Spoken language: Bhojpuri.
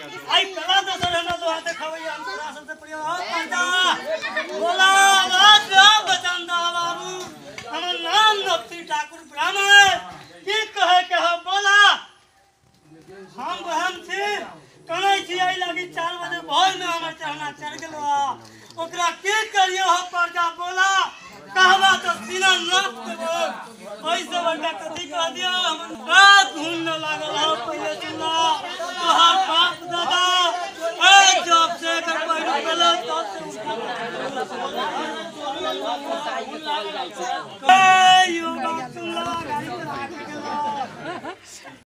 आई कला तो सर हम तो आते खवैया हम राशन से प्रिय हो पंजा बोला आवाज बचंदा बाबू हमर नाम नक्ति ठाकुर ब्राह्मण की कहे के हो बोला हम छी कनै छी आई लगी 4 बजे भोर में हमर चढ़ना चढ़ गेलो ओकरा की करियो हो पंजा बोला कहवा तो सीना नाप देबो पैसे बड़का कथि कह दियो हम रात घूमने लागल हो पहले सुना तोहार बाप दादा ए जब से कर पैर पेलो तब से ए यो बात सुनला गाड़ी चला के गेलो